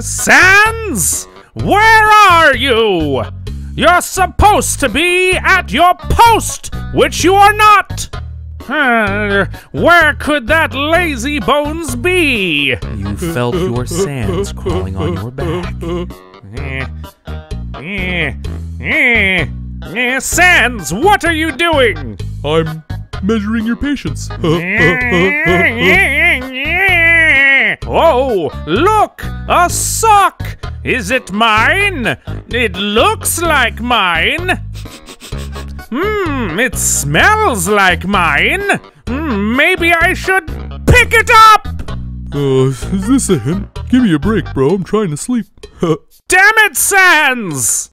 Sans? Where are you? You're supposed to be at your post, which you are not. Where could that lazy bones be? You felt your Sans crawling on your back. Sans, what are you doing? I'm measuring your patience. Oh, look! A sock! Is it mine? It looks like mine. It smells like mine. Maybe I should pick it up! Is this a hint? Give me a break, bro. I'm trying to sleep. Damn it, Sans!